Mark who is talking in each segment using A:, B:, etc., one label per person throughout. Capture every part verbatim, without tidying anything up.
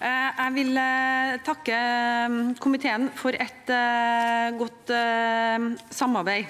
A: Jeg vil takke komiteen for et godt samarbeid.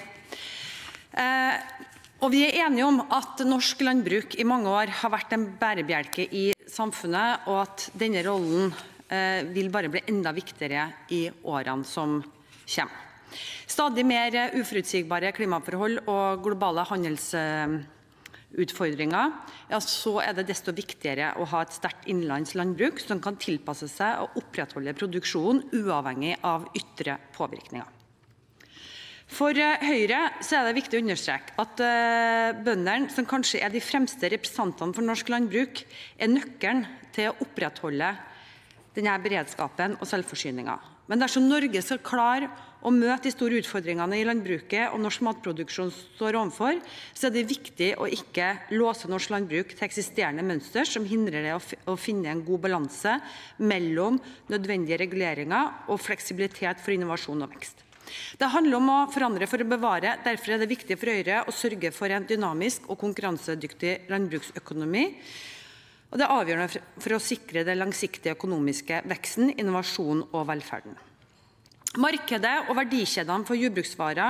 A: Og vi er enige om at norsk landbruk i mange år har vært en bærebjelke i samfunnet, og at denne rollen vil bare bli enda viktigere i årene som kommer. Stadig mer uforutsigbare klimaforhold og globale handelsutfordringer, ja, så er det desto viktigere å ha et sterkt innenlands landbruk som kan tilpasse seg og opprettholde produksjonen uavhengig av ytre påvirkninger. For Høyre så er det viktig å understreke at bøndene, som kanskje er de fremste representantene for norsk landbruk, er nøkkelen til å opprettholde denne beredskapen og selvforsyningen. Men dersom Norge skal klare å møte de store utfordringene i landbruket og norsk matproduksjon står overfor, så er det viktig å ikke låse norsk landbruk til eksisterende mønster som hindrer det å finne en god balanse mellom nødvendige reguleringer og fleksibilitet for innovasjon og vekst. Det handler om å forandre for å bevare. Derfor er det viktig for Høyre å sørge for en dynamisk og konkurransedyktig landbruksøkonomi. Og det er avgjørende for å sikre den langsiktige økonomiske veksten, innovasjon og velferden. Markedet og verdikjedene for jordbruksvarer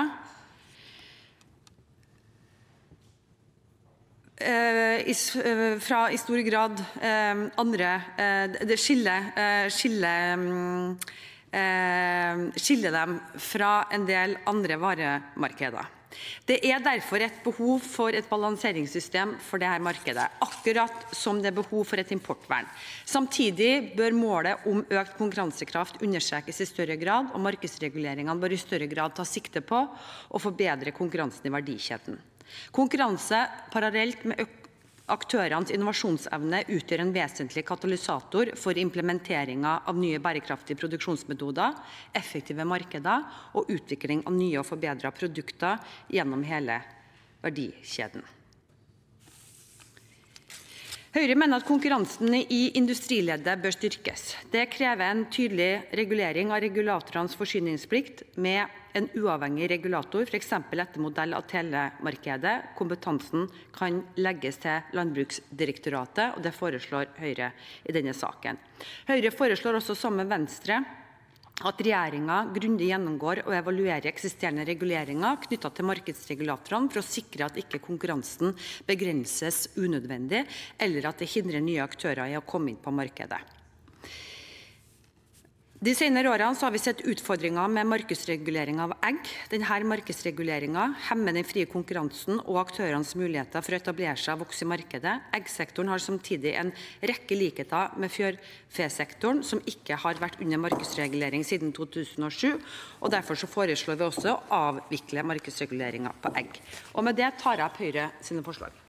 A: eh, fra i stor grad eh, andre det skiller, eh, skiller, eh, skiller dem fra en del andre varemarkeder. Det er derfor et behov for et balanseringssystem for dette markedet, akkurat som det er behov for et importvern. Samtidig bør målet om økt konkurransekraft understrekes i større grad, og markedsreguleringene bør i større grad ta sikte på å forbedre konkurransen i verdikjeden. Konkurranse parallelt med aktørenes innovasjonsevne utgjør en vesentlig katalysator for implementeringen av nye bærekraftige produksjonsmetoder, effektive markeder og utvikling av nye og forbedrede produkter gjennom hele verdikjeden. Høyre mener at konkurransen i industrileddet bør styrkes. Det krever en tydelig regulering av regulatorenes forsyningsplikt med en uavhengig regulator, for eksempel etter modell av telemarkedet. Kompetansen kan legges til Landbruksdirektoratet, og det foreslår Høyre i denne saken. Høyre foreslår også sammen med Venstre at regjeringen grundig gjennomgår og evaluerer eksisterende reguleringer knyttet til markedsregulatorene for å sikre at ikke konkurransen begrenses unødvendig, eller at det hindrer nye aktører i å komme inn på markedet. De senere årene så har vi sett utfordringer med markedsregulering av egg. Denne markedsreguleringen hemmer den frie konkurransen og aktørenes muligheter for å etablere seg og vokse i markedet. Eggsektoren har samtidig en rekke likheter med fjørfesektoren, som ikke har vært under markedsregulering siden to tusen og sju, og derfor så foreslår vi også å avvikle markedsreguleringen på egg. Og med det tar jeg opp Høyre sine forslag.